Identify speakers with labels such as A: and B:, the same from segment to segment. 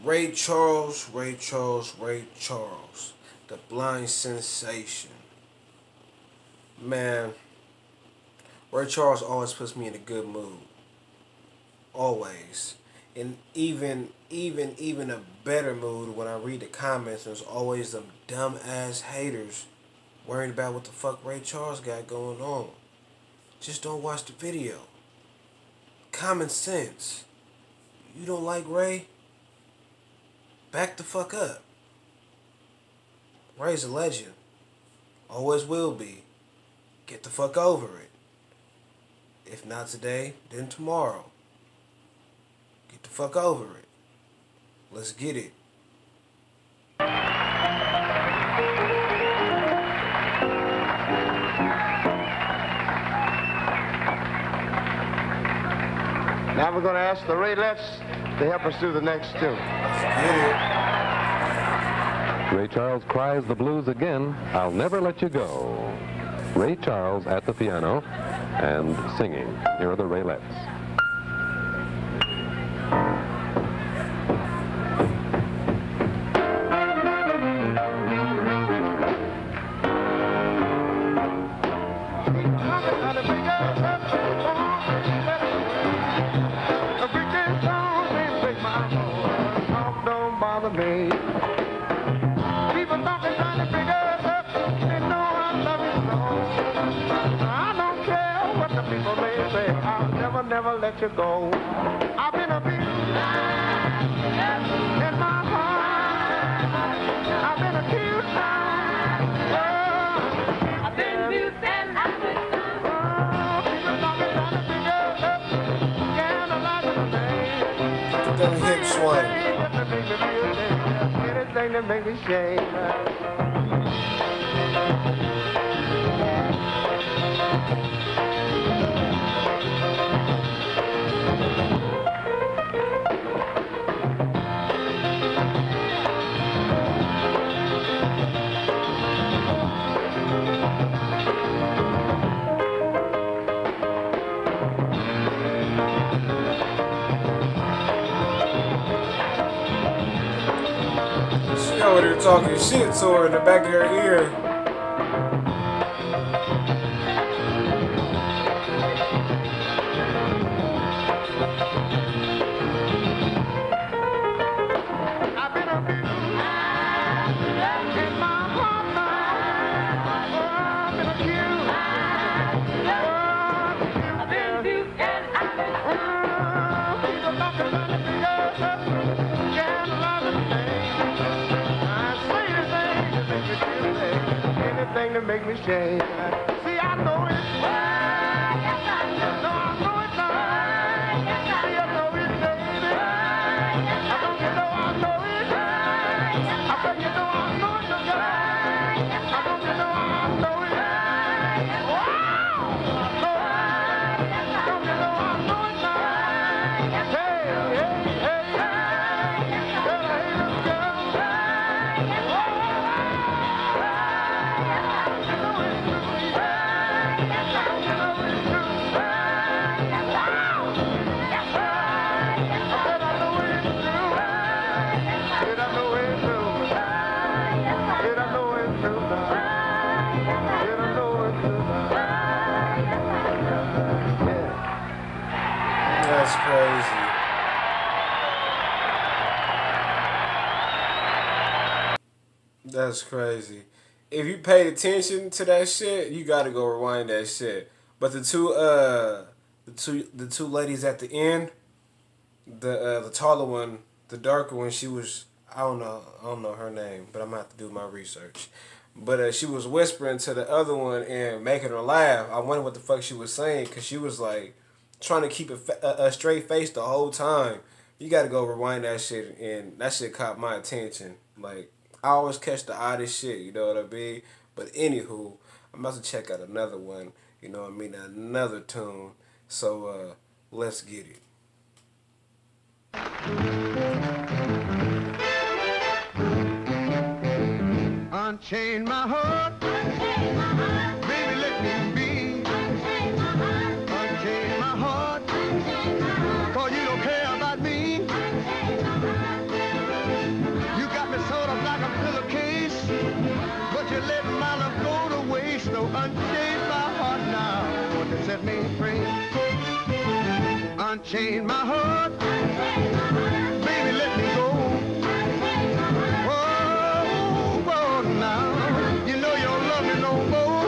A: Ray Charles, Ray Charles, Ray Charles, the blind sensation. Man, Ray Charles always puts me in a good mood. Always. And even a better mood when I read the comments. There's always them dumb ass haters worrying about what the fuck Ray Charles got going on. Just don't watch the video. Common sense. You don't like Ray? Back the fuck up. Ray's a legend. Always will be. Get the fuck over it. If not today, then tomorrow. Get the fuck over it. Let's get it.
B: Now we're going to ask the Raylettes to help us do the next two.
A: Let's get it.
C: Ray Charles cries the blues again, I'll Never Let You Go. Ray Charles at the piano and singing. Here are the Raylettes.
B: Never let you go. I've been abused in my heart. I've been accused.
D: I've been abused and I've been
B: people talking trying to figure up. Scandalizing the name.
A: Get them hips swing.
B: Anything that make me shame.
A: She over there talking shit to her in the back of her ear.
B: I've been abused in my heart now. I've been accused.
D: I've been abused and I've been
B: People talking about the figures up. Scandalizing the name. I say anything that make me shame. See, I know it.
D: yes, I know.
B: No, I know it now.
D: Yes, I
B: See, I know it, baby. I don't you know I know it. I bet you know I know it, girl. I don't you know I know it. Wow, I know it. Don't you know I know it now. Hey, hey, hey. Girl, I hate this girl.
A: That's crazy. That's crazy. If you paid attention to that shit, you gotta go rewind that shit. But the two ladies at the end, the taller one, the darker one, she was I don't know her name, but I'm gonna have to do my research. But she was whispering to the other one and making her laugh. I wonder what the fuck she was saying, because she was like trying to keep a straight face the whole time. You gotta go rewind that shit, and that shit caught my attention. Like, I always catch the oddest shit, you know what I mean? But anywho, I'm about to check out another one, you know what I mean, another tune. So let's get it.
B: Unchain my heart, baby, let me be. Unchain my heart, 'cause you don't care about me. unchain my heart. Baby, let me go. Whoa, whoa, now. You know you don't love me no more.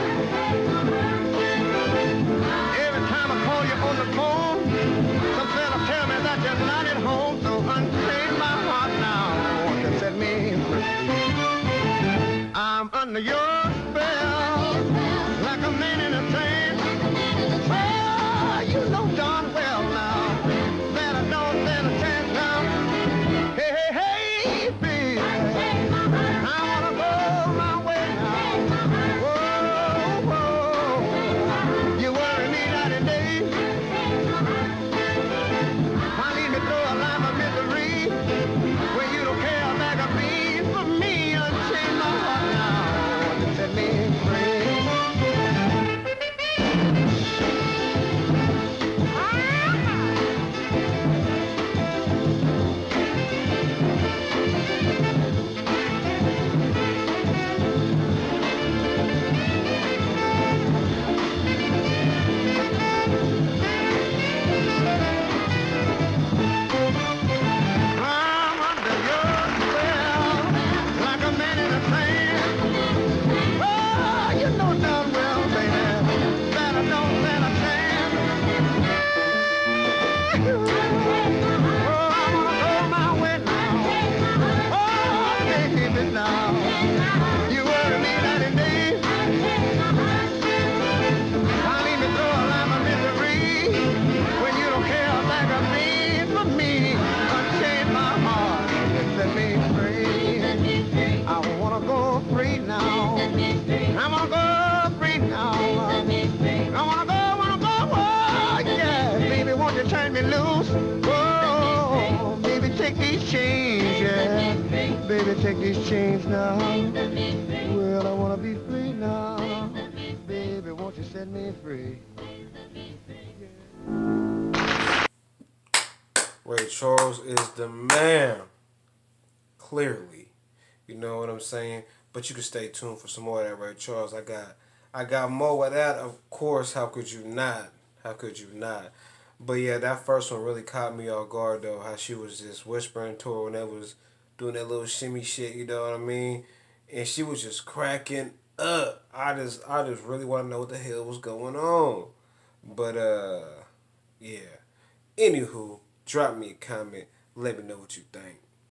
B: Every time I call you on the phone, some fella tell me that you're not at home. So unchain my heart now. Want to set me free. I'm under your spell, like a man in a trance. Well, you know darn well now that I don't stand a chance now. Hey, hey, hey, baby, I wanna go my way now. Whoa, whoa, you worry me night and day. I need me through a life of misery when you don't care a bag of beans for me. Unchain my heart now to set me free. I'm under your spell, like a man in a trance. Oh, you know darn well, baby, that I don't stand a chance. Oh, I wanna go my way now. Oh, baby, now. You worry me night and day. I need me through a life of misery when you don't care a bag of beans for me. Unchain my heart and set me free. I wanna go free now. I wanna go free now. I wanna go, oh yeah. Baby, won't you turn me loose? Oh, baby, take these chains, yeah. Baby, take these chains now. Well, I wanna be free now. Baby, won't you set me free?
A: Ray Charles is the man. Clearly. You know what I'm saying? But you can stay tuned for some more of that Ray Charles. I got more of that, of course. How could you not? How could you not? But yeah, that first one really caught me off guard though. How she was just whispering to her when they was doing that little shimmy shit, you know what I mean? And she was just cracking up. I just really want to know what the hell was going on. But yeah. Anywho, drop me a comment. Let me know what you think.